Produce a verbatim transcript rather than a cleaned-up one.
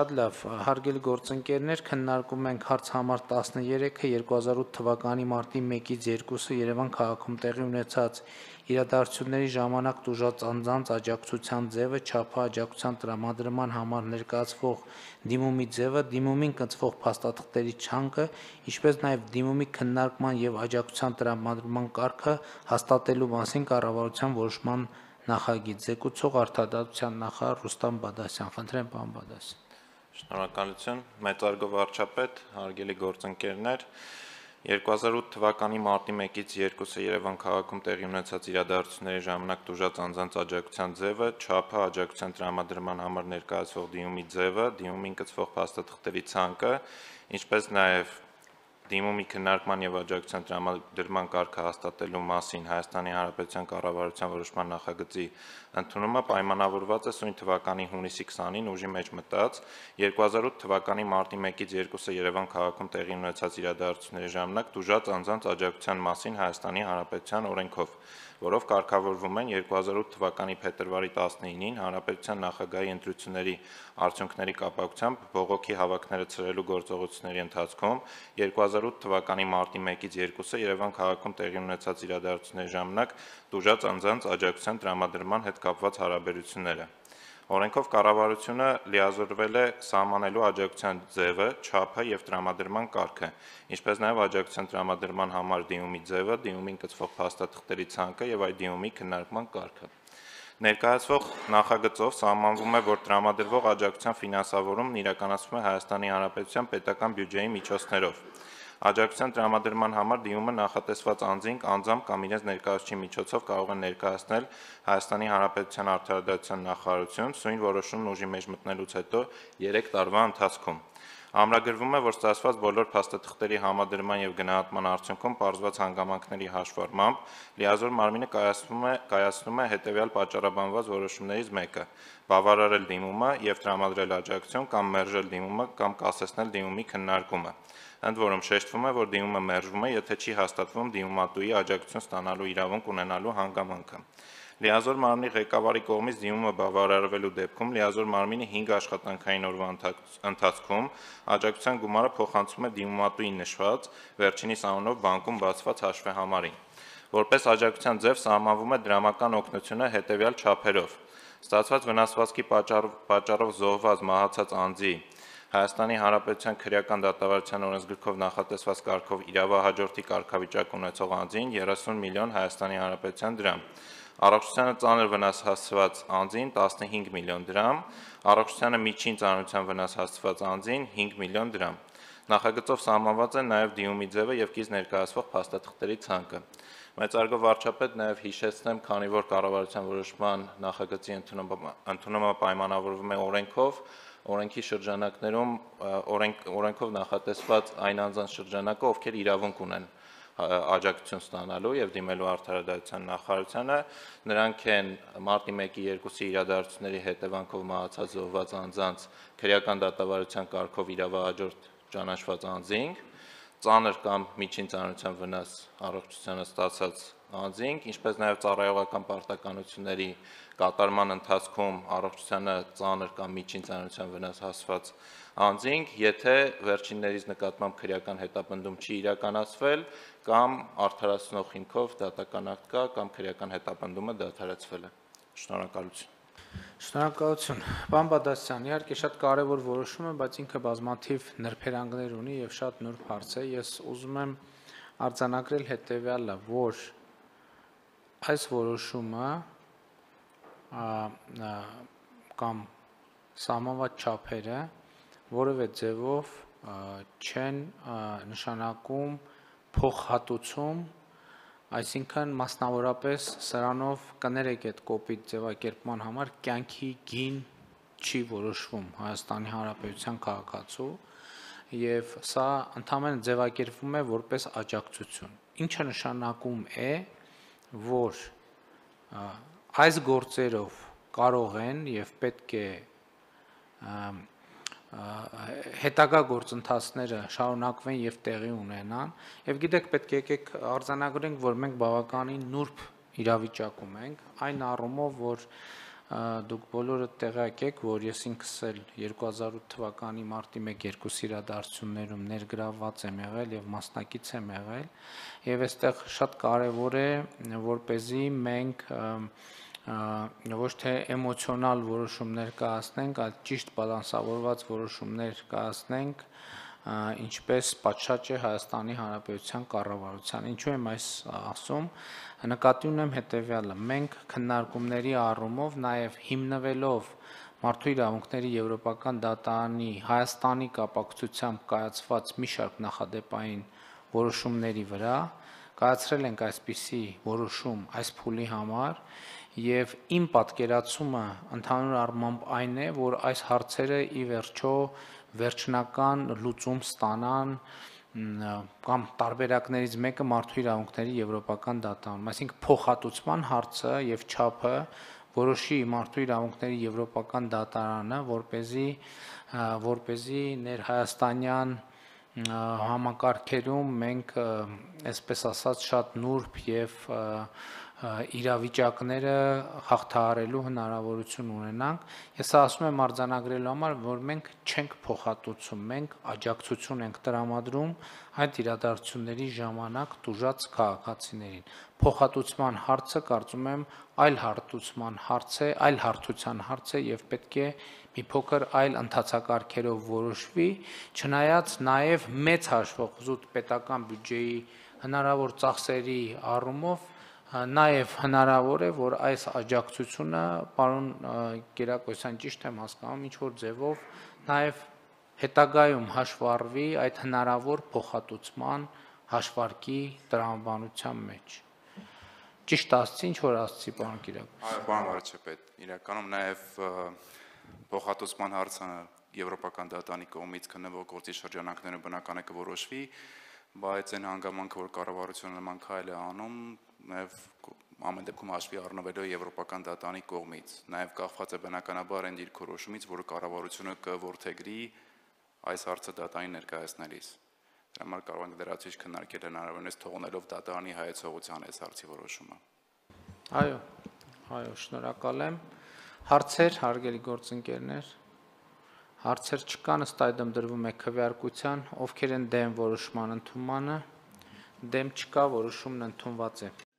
Շատ լավ, հարգելի գործընկերներ, քննարկում ենք հարց համար տասներեքը երկու հազար ութ թվականի մարտի մեկից երկուսը Երևան քաղաքում տեղի ունեցած իրադարձությունների ժամանակ տուժած անձանց աջակցության ձևը, չափը, աջակցության տրամադրման համար ներկայացվող դիմումի ձևը, դիմումին կցվող փաստաթղթերի չանկը, ինչպես նաև դիմումի քննարկման եւ աջակցության տրամադրման կարգը հաստատելու մասին կառավարության որոշման նախագիծ։ Զեկուցող Արտադատության նախարար Ռուստամ Բադասյան, խնդրեմ պարոն Բադասյան։ Շնորհակալություն, մեծարգո վարչապետ, հարգելի գործընկերներ, երկու հազար ութ թվականի մարտի մեկից երկուսը Երևան քաղաքում տեղի ունեցած իրադարձությունների ժամանակ տուժած անձանց աջակցության ձևը, չափը, աջակցության տրամադրման համար ներկայացվող դիմումի ձևը, դիմումին կցվող փաստաթղթերի ցանկը, ինչպես նաև դիմումի քննարկման եւ աջակցության տրամադրման կարգը հաստատելու մասին Հայաստանի Հանրապետության կառավարության որոշման նախագծի ընդունումը պայմանավորված է սույն թվականի հունիսի քսանին ուժի մեջ մտած երկու հազար ութ թվականի մարտի մեկից երկուսը Երևան քաղաքում տեղի ունեցած իրադարձությունների ժամանակ տուժած անձանց աջակցության մասին Հայաստանի Հանրապետության օրենքով, որով կարգավորվում են երկու հազար ութ թվականի փետրվարի տասնինին Հանրապետության նախագահի ընտրությունների արդյունքների կապակցությամբ բողոքի հավաքները ցրելու գործողությունների ընթացքում երկու հազար ութ թվականի մարտի մեկից երկուսը Երևան քաղաքում տեղի ունեցած իրադարձությունների ժամանակ տուժած անձանց աջակցության տրամադրման հետ կապված հարաբերությունները։ Օրենքով կառավարությունը լիազորվել է սահմանելու աջակցության ձևը, չափը եւ տրամադրման կարգը, ինչպես նաեւ աջակցության տրամադրման համար դիմումի ձևը, դիմումին կցվող փաստաթղթերի ցանկը եւ այդ դիմումի քննարկման կարգը։ Ներկայացվող նախագծով սահմանվում է, որ տրամադրվող աջակցության ֆինանսավորումն իրականացվում է Հայաստանի Հանրապետության պետական բյուջեի միջոցներով։ Աջակցության տրամադրման համար դիմումը նախատեսված անձին անձամբ կամ իրենց ներկայացուցիչի միջոցով կարող են ներկայացնել Հայաստանի Հանրապետության Արդարադատության նախարարություն սույն որոշումն ուժի մեջ մտնելուց հետո երեք տարվա ընթացքում։ Ամրագրվում է, որ ստացված բոլոր փաստաթղթերի համադրման եւ գնահատման արդյունքում պարզված հանգամանքների հաշվառմամբ լիազոր մարմինը կայացնում է կայացնում է հետեւյալ պատճառաբանված որոշումներից մեկը՝ բավարարել դիմումը եւ տրամադրել աջակցություն կամ մերժել դիմումը կամ կասեցնել դիմումի քննարկումը։ Ընդ որում շեշտվում է, որ դիմումը մերժվում է, եթե չի հաստատվում դիմումատուի աջակցություն ստանալու իրավունք ունենալու հանգամանքը։ Լիազոր մարմնի ղեկավարի կողմից դիմումը բավարարվելու դեպքում լիազոր մարմինը հինգ աշխատանքային օրվա ընթացքում աջակցության գումարը փոխանցում է դիմումատուին նշված վերջինիս անունով բանկում բացված հաշվեհամարին։ Որպես աջակցության ձև սահմանվում է դրամական օգնությունը հետևյալ չափերով. Ստացված վնասվածքի պատճառով զոհված մահացած անձի Հայաստանի Հանրապետության քրեական դատավարության օրենսգրքով նախատեսված կարգով իրավահաջորդի կարգավիճակ ունեցող անձին երեսուն միլիոն Հայաստանի Հանրապետության դրամ, առողջությանը ծանր վնաս հասցված անձին տասնհինգ միլիոն դրամ, առողջությանը միջին ծանրության վնաս հասցված անձին հինգ միլիոն դրամ։ Նախագծով սահմանված է նաև դիմումի ձևը եւ կից ներկայացվող փաստաթղթերի ցանկը։ Մեծարգո վարչապետ նաև հիշեցնեմ, քանի որ կառավարության որոշման նախագծի ընդունումը պայմանավորվում է օրենքով, օրենքի շրջանակներում օրենք, օրենքով նախատեսված այն անձանց շրջանակը, ովքեր իրավունք ունեն աջակցություն ստանալու եւ դիմելու Արդարադատության նախարարությանը, նրանք են մարտի մեկի երկուսի իրադարձությունների հետևանքով մահացած զոհված անձանց քրեական դատավարության կարգով իրավահաջորդ ճանաչված անձինք, ծանր կամ միջին ծանրության վնաս առողջությանը ստացած անձինք, ինչպես նաև ծառայողական պարտականությունների կատարման ընթացքում առողջությանը ծանր կամ միջին ծանրության վնաս հասցված անձինք, եթե վերջիններից նկատմամբ քրեական հետապնդում չի իրականացվել կամ արդարացնող հիմքով դատական ակտ կա կամ քրեական հետապնդումը դադարեցվել է։ Շնորհակալություն։ Շնորհակալություն։ Պարոն Բադասյան, իհարկե շատ կարևոր որոշում է, բայց ինքը բազմաթիվ նրբերանգներ ունի եւ շատ նուրբ հարց է։ Ես ուզում եմ արձանագրել հետեւյալը, որ այս որոշումը կամ սահմանված չափերը որևէ ձևով չեն նշանակում փոխհատուցում, այսինքն մասնավորապես սրանով կներեք այդ կոպիտ ձևակերպման համար կյանքի գին չի որոշվում Հայաստանի Հանրապետության քաղաքացու եւ սա ընդհանրապես ձևակերպվում է որպես աջակցություն, ինչը նշանակում է, որ այս գործերով կարող են եւ պետք է հետագա գործընթացները շարունակվեն եւ տեղի ունենան եւ գիտեք պետք է եկեք արձանագրենք, որ մենք բավականին նուրբ իրավիճակում ենք այն առումով, որ դուք բոլորը տեղյակ եք, որ ես ինքս էլ երկու հազար ութ թվականի մարտի մեկ-երկու իրադարձություններում ներգրավված եմ եղել եւ մասնակից եմ եղել, եւ այստեղ շատ կարեւոր է, որպեսզի մենք ոչ թե էմոցիոնալ որոշումներ կայացնենք, այլ ճիշտ բալանսավորված որոշումներ կայացնենք, ինչպես պատշաճ է Հայաստանի Հանրապետության կառավարության։ Ինչու եմ այս ասում, նկատի ունեմ հետևյալը. մենք քննարկումների առումով նաև հիմնվելով Մարդու իրավունքների Եվրոպական դատարանի Հայաստանի կապակցությամբ կայացված մի շարք նախադեպային որոշումների վրա կայացրել ենք այսպիսի որոշում այս փուլի համար, եւ իմ պատկերացումը ընդհանուր առմամբ այն է, որ այս հարցերը ի վերջո վերջնական լուծում ստանան կամ տարբերակներից մեկը Մարդու իրավունքների Եվրոպական դատարանում, այսինքն փոխհատուցման հարցը եւ չափը որոշի Մարդու իրավունքների Եվրոպական դատարանը, որպեսզի որպեսզի ներհայաստանյան համակարգերում մենք, այսպես ասած, շատ նուրբ եւ իրավիճակները հաղթահարելու հնարավորություն ունենանք։ Ես ասում եմ արձանագրելու համար, որ մենք չենք փոխհատուցում, մենք աջակցություն ենք տրամադրում այդ իրադարձությունների ժամանակ տուժած քաղաքացիներին։ Փոխհատուցման հարցը, կարծում եմ, այլ հարթուցման հարց է, այլ հարթության հարց է եւ պետք է մի փոքր այլ ընթացակարգերով որոշվի, չնայած նաեւ մեծ հաշվով զուտ պետական բյուջեի հնարավոր ծախսերի առումով Նաև հնարավոր է, որ այս աջակցությունը, պարոն Կիրակոսյան, ճիշտ եմ հասկանում, ինչ-որ ձևով նաև հետագայում հաշվառվի այդ հնարավոր փոխհատուցման հաշվարկի տրամաբանության մեջ։ Ճիշտ ասացի, ինչ-որ ասացի, պարոն Կիրակոսյան։ Այո, պարոն վարչապետ, իրականում նաև փոխհատուցման հարցը Եվրոպական դատարանի կողմից քննվող գործի շրջանակներում բնական է կորոշվի, բայց այն հանգամանքը, որ կառավարությունը նման քայլ է անում, նաև ամեն դեպքում հաշվի առնվելու Եվրոպական դատարանի կողմից, նաև կախված է բնականաբար այն դիրքորոշումից, որ կառավարությունը կորդեգրի այս հարցը դատարանին ներկայացնելիս։ Դրա համար կարող ենք լրացուցիչ քննարկել հնարավորինս թողնելով դատարանի հայեցողության այս հարցի որոշումը։ Այո, այո, շնորհակալ եմ։ Հարցեր, հարգելի գործընկերներ։ Հարցեր չկան, ըստ այդմ դրվում է քվեարկության, ովքեր են դեմ որոշման ընդունմանը, դեմ չկա, որոշումն ընդունված է։